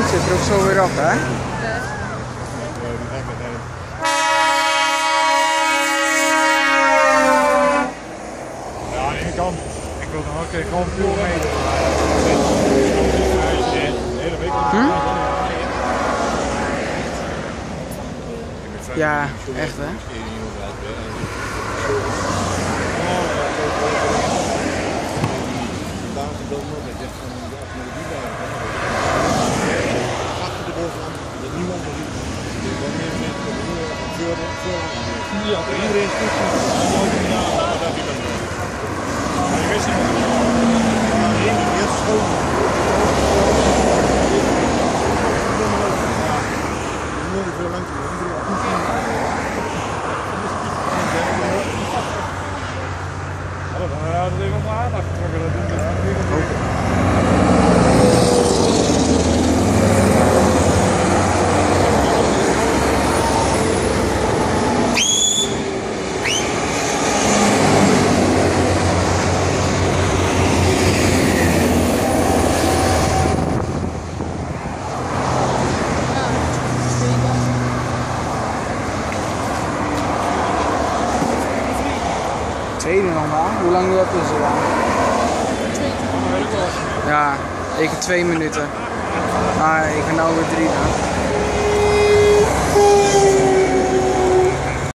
wind zit er ook zo weer op, hè? Ja, aan de ene kant. Ik wil dan ook gewoon veel mee. De hele week. Ja, echt hè? Iedereen is goed. Dat is even op mijn aandacht getrokken. Tweede nog maar. Hoe lang nu heb je ze dan? Ja, ik 2 minuten. Ah, ik ga nou weer 3 dan.